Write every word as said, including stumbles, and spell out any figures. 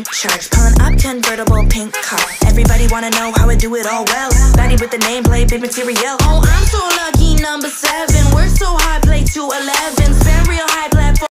in charge. Pulling up convertible pink car. Everybody wanna know how I do it all well. Baddie with the nameplate, big material. Oh, I'm so lucky, number seven. We're so high, play to eleven. Spend real high platform.